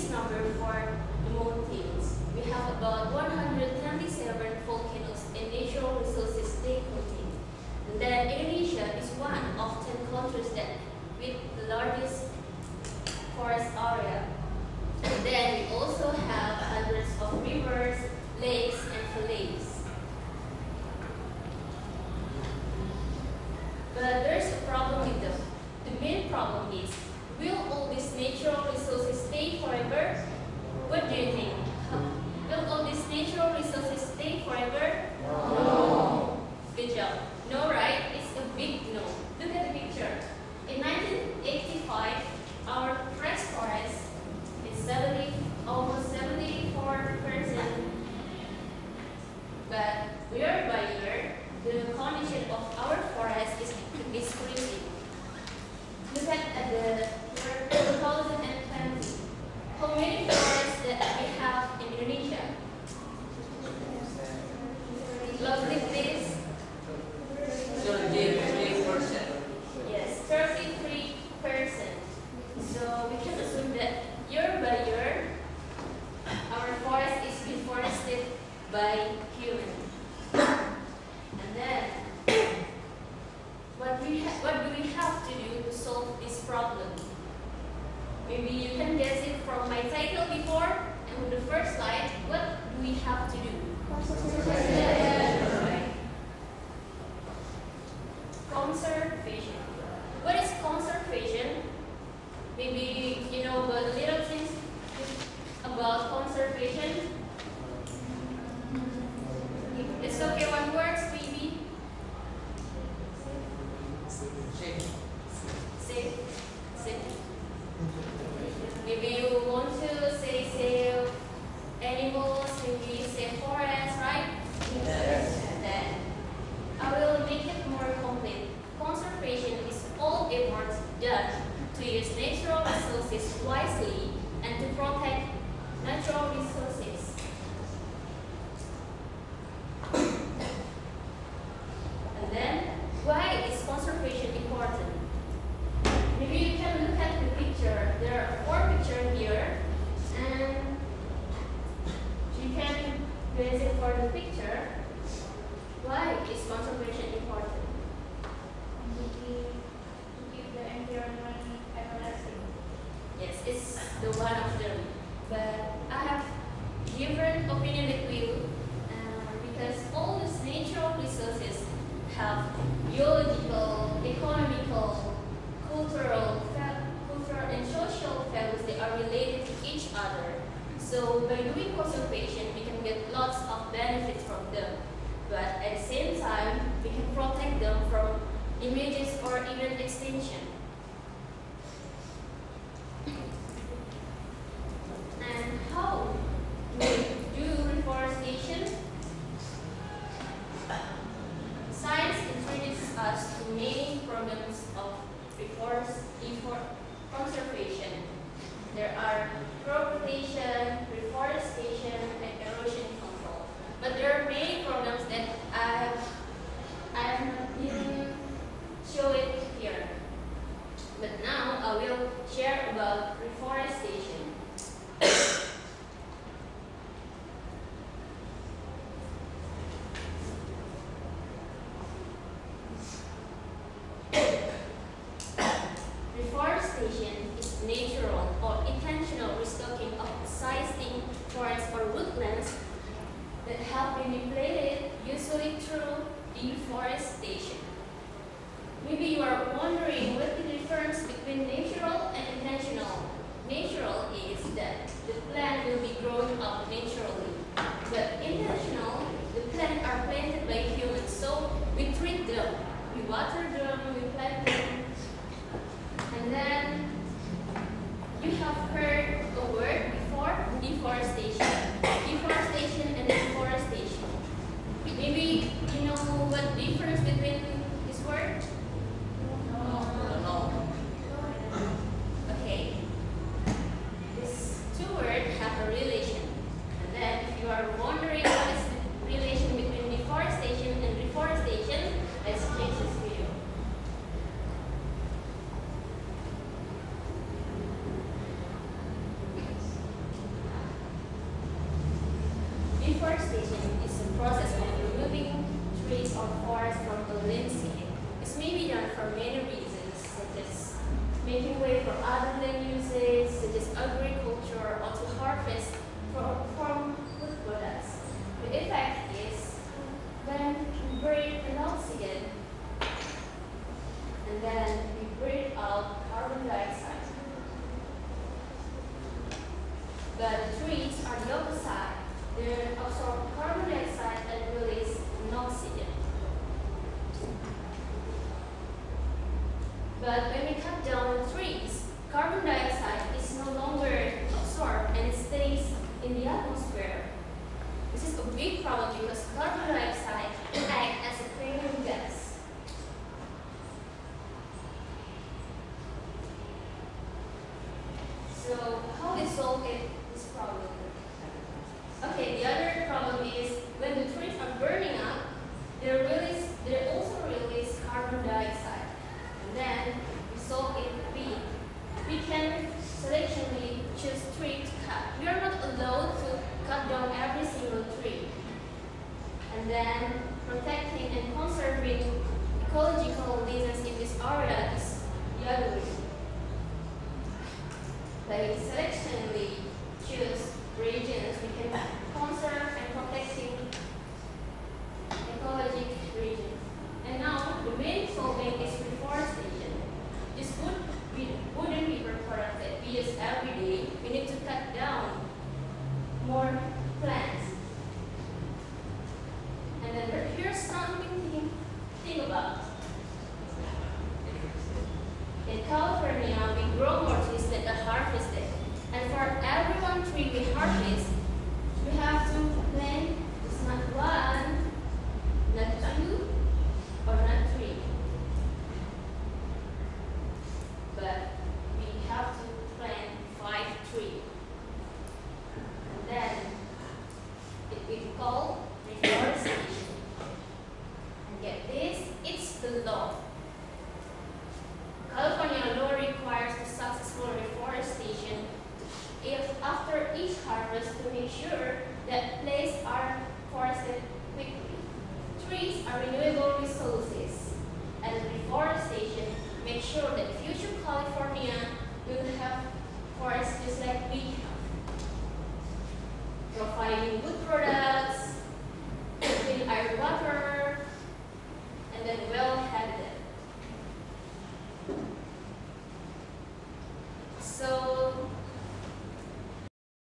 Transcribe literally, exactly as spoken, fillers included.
biggest number for the mountains. We have about one hundred twenty-seven volcanoes and natural resources they contain. And then Indonesia is one of ten countries that with the largest forest area. And then we also have hundreds of rivers, lakes, and valleys. But there's a problem with them. The main problem is, will all these natural resources stay forever? What do you think? Will all these natural resources stay forever? No. Good job. No, right? It's a big no. Look at the picture. In nineteen eighty-five, our fresh forest is seventy, almost seventy-four percent. But year by year, the condition of our forest is decreasing. Look at, at the year two thousand twenty. How many forests that we have in Indonesia? Lovely, please. thirty-three percent. Yes, thirty-three percent. So we can assume that year by year, our forest is deforested by humans. And then, what we ha what do we have to do to solve this problem? Maybe you can guess it from my title before, and with the first slide, what do we have to do? Right. Conservation. What is conservation? Maybe you know a little things about conservation. It's okay, one word, maybe. Safe. Safe. Safe. Maybe you want to say save animals, maybe save forests, right? Yes. Then I will make it more complete. Conservation is all efforts done to use natural resources wisely and to protect natural resources. And then, why is conservation important? Maybe you can look at the picture. There are four pictures here, and you can base it for the picture. Why is conservation important? To keep the environment everlasting. Yes, it's the one of them. But I have different opinion with you uh, because all these natural resources have biological, economical, cultural, cultural and social values that are related to each other. So by doing conservation, we can get lots of benefits from them. But at the same time, we can protect them from images or even extinction. And how do we do reforestation? Science introduces us to many problems of reforest, conservation. There are crop rotation, reforestation, and erosion control. But there are many problems that I have, I have not even show it here. But now I will share about reforestation. Reforestation is natural or intentional restocking of existing forests or woodlands that have been depleted, usually through deforestation. Maybe you are wondering what the difference between natural and intentional. Natural is that the plant will be growing up naturally, but intentional, the plants are planted by humans, so we treat them, we water them, we plant them. And then you have heard a word before, deforestation. Deforestation and deforestation. Maybe you know what difference between this word? No. Okay. These two words have a relation. And then if you are wondering what is the relation between deforestation and reforestation, let's change this video. balancing. This may be done for many reasons, such as making way for other land uses, such as agriculture, or to harvest for, from food products. The effect is when we breathe an oxygen, and then we breathe out carbon dioxide. But the trees are the opposite. They absorb carbon dioxide and release an oxygen. But when we cut down trees, carbon dioxide is no longer absorbed and it stays in the atmosphere. This is a big problem because carbon dioxide acts as a cleaning gas. So how we solve it, this problem? Okay, the other problem is when the trees are burning up, they release, they also release carbon dioxide. And then we solve it. We we can selectively choose tree to cut. We are not allowed to cut down every single tree. And then protecting and conserving ecological reasons in this area is the other way. By selectively choose regions, we can conserve and protecting ecologic regions. And now the main solving is reforestation. This wood we wouldn't be protected. We use every day. We need to cut down more plants. And then there- here's something to think about. In California, we grow more trees than are harvested. And for every one tree we harvest, we have to plant just not one, not two, or not three. But we have to plant five trees. And then it we call reforestation. And get this, it's the law. California law requires the successful reforestation if after each harvest to make sure that places are forested quickly. Trees are renewable resources, and reforestation makes sure that future California will have forests just like we have, providing good